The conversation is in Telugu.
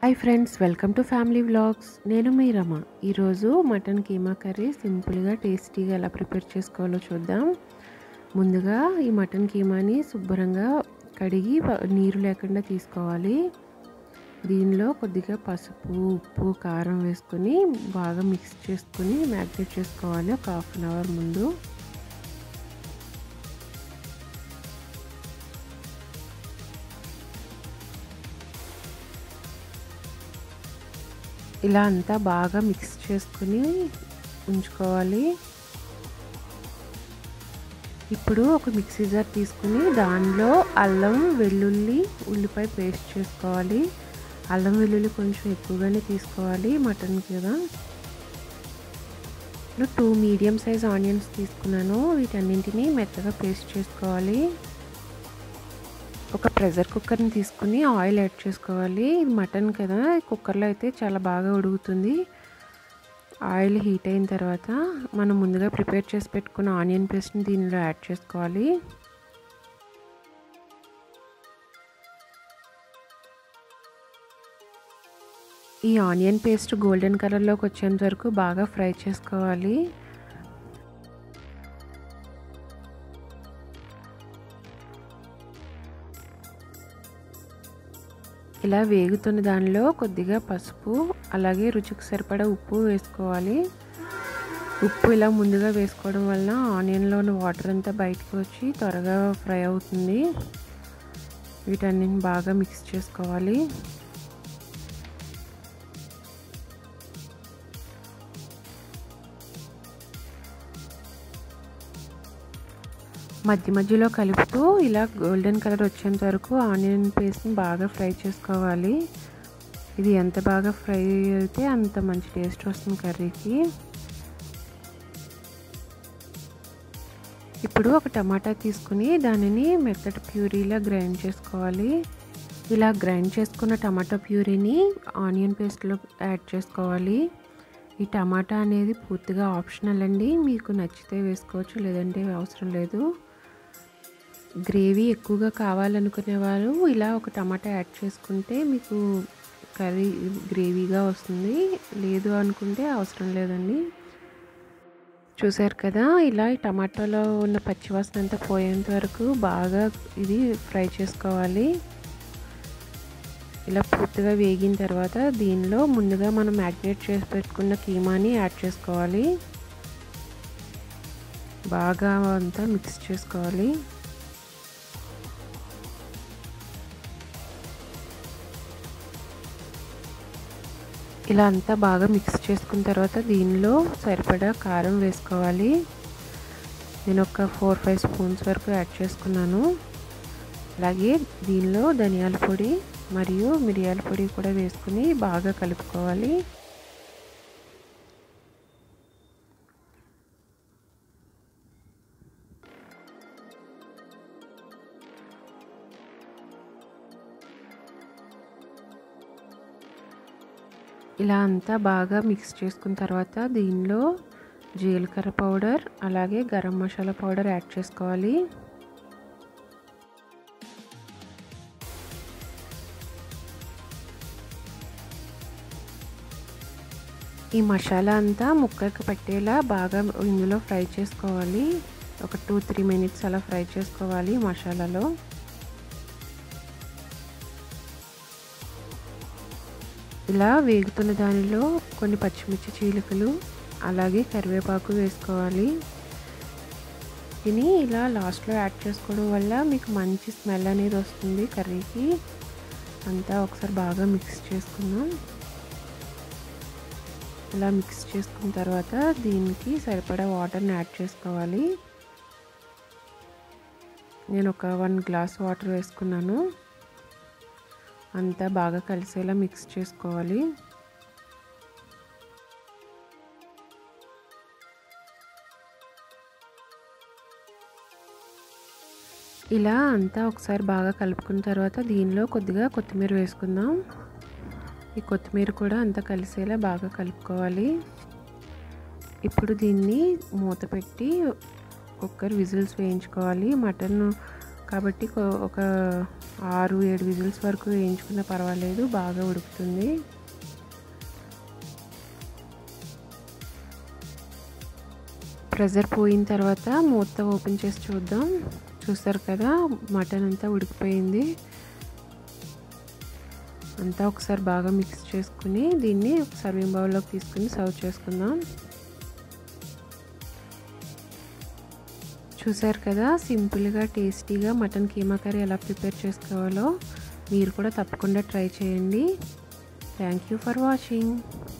Hi friends, welcome to family vlogs. నేను మీ రమ. ఈరోజు మటన్ కీమా కర్రీ సింపుల్గా టేస్టీగా ఎలా ప్రిపేర్ చేసుకోవాలో చూద్దాం. ముందుగా ఈ మటన్ కీమాని శుభ్రంగా కడిగి నీరు లేకుండా తీసుకోవాలి. దీనిలో కొద్దిగా పసుపు, ఉప్పు, కారం వేసుకొని బాగా మిక్స్ చేసుకొని మ్యారినేట్ చేసుకోవాలి ఒక హాఫ్ అన్ అవర్ ముందు. ఇలా అంతా బాగా మిక్స్ చేసుకుని ఉంచుకోవాలి. ఇప్పుడు ఒక మిక్సీ జార్ తీసుకుని దానిలో అల్లం, వెల్లుల్లి, ఉల్లిపాయ పేస్ట్ చేసుకోవాలి. అల్లం వెల్లుల్లి కొంచెం ఎక్కువగానే తీసుకోవాలి మటన్ కదా. 2 మీడియం సైజ్ ఆనియన్స్ తీసుకున్నాను. వీటన్నింటినీ మెత్తగా పేస్ట్ చేసుకోవాలి. ఒక ప్రెషర్ కుక్కర్ని తీసుకుని ఆయిల్ యాడ్ చేసుకోవాలి. ఇది మటన్ కదా, కుక్కర్లో అయితే చాలా బాగా ఉడుకుతుంది. ఆయిల్ హీట్ అయిన తర్వాత మనం ముందుగా ప్రిపేర్ చేసి పెట్టుకున్న ఆనియన్ పేస్ట్ని దీనిలో యాడ్ చేసుకోవాలి. ఈ ఆనియన్ పేస్ట్ గోల్డెన్ కలర్లోకి వచ్చేంత వరకు బాగా ఫ్రై చేసుకోవాలి. ఇలా వేగుతున్న దానిలో కొద్దిగా పసుపు, అలాగే రుచికి సరిపడా ఉప్పు వేసుకోవాలి. ఉప్పు ఇలా ముందుగా వేసుకోవడం వల్ల ఆనియన్లో ఉన్న వాటర్ అంతా బయటకు వచ్చి త్వరగా ఫ్రై అవుతుంది. వీటన్నిటిని బాగా మిక్స్ చేసుకోవాలి. మధ్య మధ్యలో కలుపుతూ ఇలా గోల్డెన్ కలర్ వచ్చేంత వరకు ఆనియన్ పేస్ట్ని బాగా ఫ్రై చేసుకోవాలి. ఇది ఎంత బాగా ఫ్రై అయితే అంత మంచి టేస్ట్ వస్తుంది కర్రీకి. ఇప్పుడు ఒక టమాటా తీసుకుని దానిని మెత్తటి ప్యూరీలా గ్రైండ్ చేసుకోవాలి. ఇలా గ్రైండ్ చేసుకున్న టమాటా ప్యూరీని ఆనియన్ పేస్ట్లో యాడ్ చేసుకోవాలి. ఈ టమాటా అనేది పూర్తిగా ఆప్షనల్ అండి. మీకు నచ్చితే వేసుకోవచ్చు, లేదంటే అవసరం లేదు. గ్రేవీ ఎక్కువగా కావాలనుకునే వాళ్ళు ఇలా ఒక టమాటా యాడ్ చేసుకుంటే మీకు కర్రీ గ్రేవీగా వస్తుంది. లేదు అనుకుంటే అవసరం లేదండి. చూసారు కదా, ఇలా ఈ టమాటాలో ఉన్న పచ్చివాసన అంతా పోయేంత వరకు బాగా ఇది ఫ్రై చేసుకోవాలి. ఇలా పూర్తిగా వేగిన తర్వాత దీనిలో ముందుగా మనం మ్యారినేట్ చేసి పెట్టుకున్న కీమాని యాడ్ చేసుకోవాలి. బాగా అంతా మిక్స్ చేసుకోవాలి. ఇలా అంతా బాగా మిక్స్ చేసుకున్న తర్వాత దీనిలో సరిపడా కారం వేసుకోవాలి. నేను ఒక 4-5 స్పూన్స్ వరకు యాడ్ చేసుకున్నాను. అలాగే దీనిలో ధనియాల పొడి మరియు మిరియాల పొడి కూడా వేసుకుని బాగా కలుపుకోవాలి. ఇలా అంతా బాగా మిక్స్ చేసుకున్న తర్వాత దీనిలో జీలకర్ర పౌడర్, అలాగే గరం మసాలా పౌడర్ యాడ్ చేసుకోవాలి. ఈ మసాలా అంతా ముక్కకి పట్టేలా బాగా ఇందులో ఫ్రై చేసుకోవాలి. ఒక 2-3 మినిట్స్ అలా ఫ్రై చేసుకోవాలి మసాలాలో. ఇలా వేగుతున్న దానిలో కొన్ని పచ్చిమిర్చి చీలికలు, అలాగే కరివేపాకు వేసుకోవాలి. దీన్ని ఇలా లాస్ట్లో యాడ్ చేసుకోవడం వల్ల మీకు మంచి స్మెల్ అనేది వస్తుంది కర్రీకి. అంతా ఒకసారి బాగా మిక్స్ చేసుకుందాం. ఇలా మిక్స్ చేసుకున్న తర్వాత దీనికి సరిపడా వాటర్ని యాడ్ చేసుకోవాలి. నేను ఒక 1 గ్లాస్ వాటర్ వేసుకున్నాను. అంతా బాగా కలిసేలా మిక్స్ చేసుకోవాలి. ఇలా అంతా ఒకసారి బాగా కలుపుకున్న తర్వాత దీనిలో కొద్దిగా కొత్తిమీర వేసుకుందాం. ఈ కొత్తిమీర కూడా అంతా కలిసేలా బాగా కలుపుకోవాలి. ఇప్పుడు దీన్ని మూత పెట్టి కుక్కర్ విజిల్స్ వేయించుకోవాలి. మటన్ కాబట్టి ఒక 6-7 విజిల్స్ వరకు వేయించుకున్నా పర్వాలేదు, బాగా ఉడుకుతుంది. ప్రెషర్ పోయిన తర్వాత మూత ఓపెన్ చేసి చూద్దాం. చూస్తారు కదా, మటన్ అంతా ఉడికిపోయింది. అంతా ఒకసారి బాగా మిక్స్ చేసుకుని దీన్ని సర్వింగ్ బౌల్లోకి తీసుకుని సర్వ్ చేసుకుందాం. చూసారు కదా, సింపుల్గా టేస్టీగా మటన్ కీమా కర్రీ ఎలా ప్రిపేర్ చేసుకోవాలో మీరు కూడా తప్పకుండా ట్రై చేయండి. Thank you for watching.